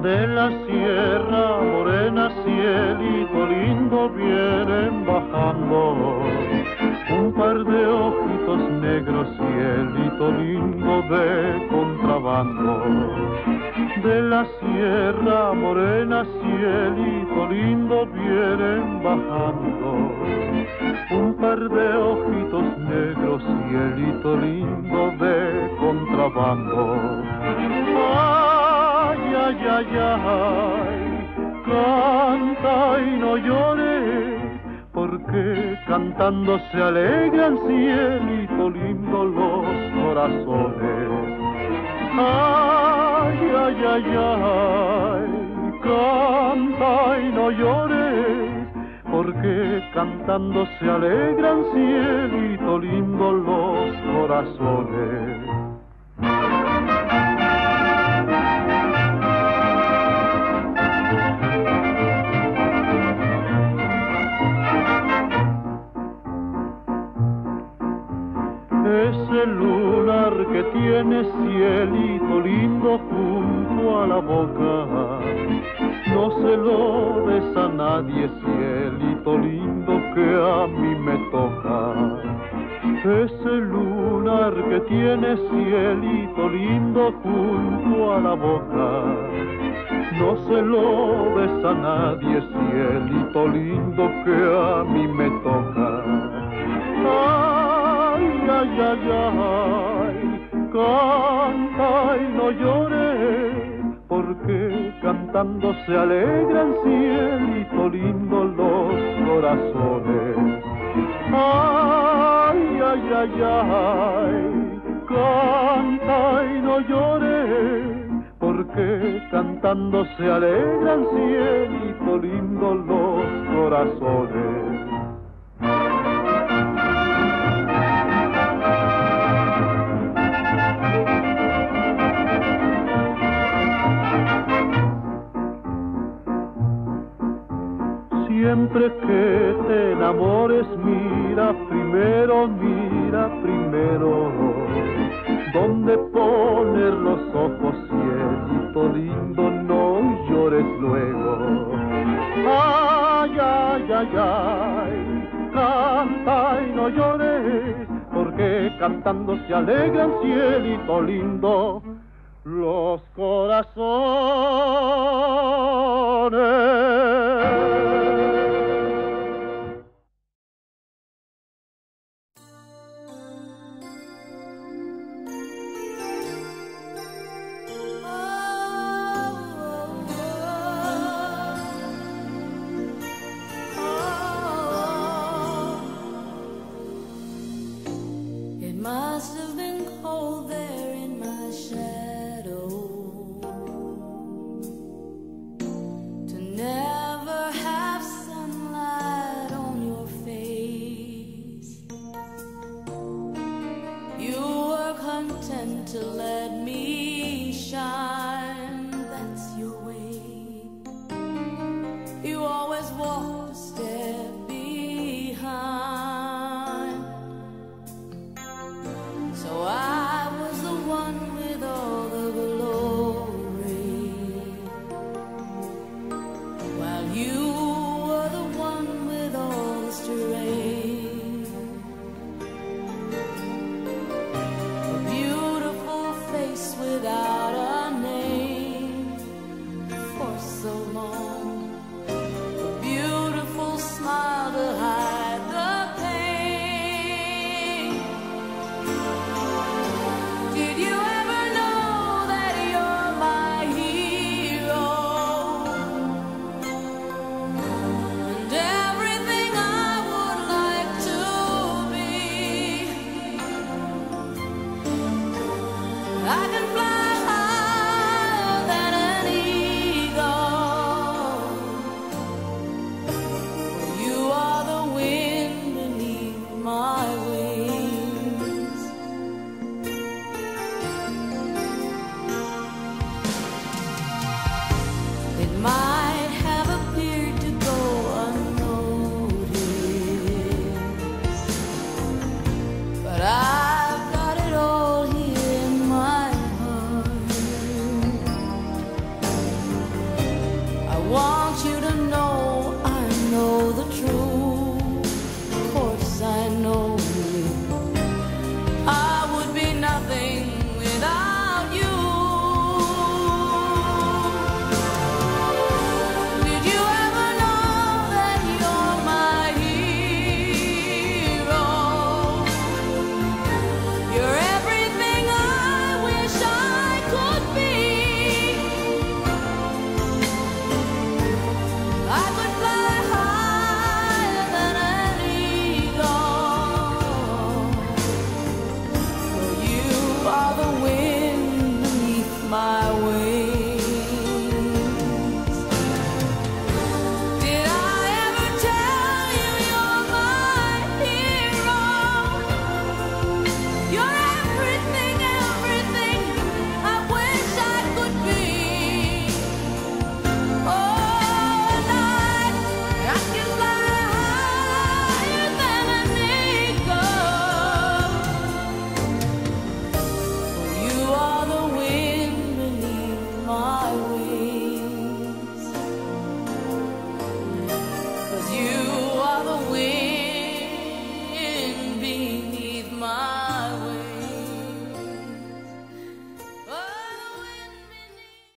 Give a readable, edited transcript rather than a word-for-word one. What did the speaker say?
De la sierra morena, cielito lindo, vienen bajando un par de ojitos negros, cielito lindo de contrabando. De la sierra morena, cielito lindo, vienen bajando un par de ojitos negros, cielito lindo de contrabando. Ay, ay, ay, ay, canta y no llores, porque cantando se alegran, cielito lindo, los corazones. Ay, ay, ay, ay, canta y no llores, porque cantando se alegran, cielito lindo, los corazones. Ese lunar que tiene, cielito lindo, junto a la boca, no se lo des a nadie, cielito lindo, que a mí me toca. Ese lunar que tiene, cielito lindo, junto a la boca, no se lo des a nadie, cielito lindo, que a mí me toca. Ay, ay, ay, ay, canta y no llores, porque cantando se alegran, cielito lindo, los corazones. Ay, ay, ay, ay, canta y no llores, porque cantando se alegran, cielito lindo, los corazones. Siempre que te enamores, mira primero, donde poner los ojos, cielito lindo, no llores luego. Ay, ay, ay, ay, canta y no llores, porque cantando se alegran, cielito lindo, los corazones.